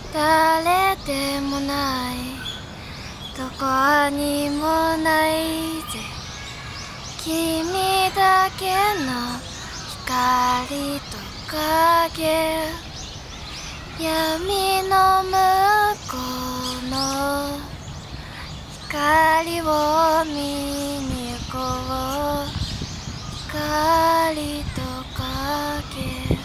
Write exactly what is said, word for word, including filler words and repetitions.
誰でもないどこにもないぜ君だけの光と影闇の向こうの光を見に行こう光と影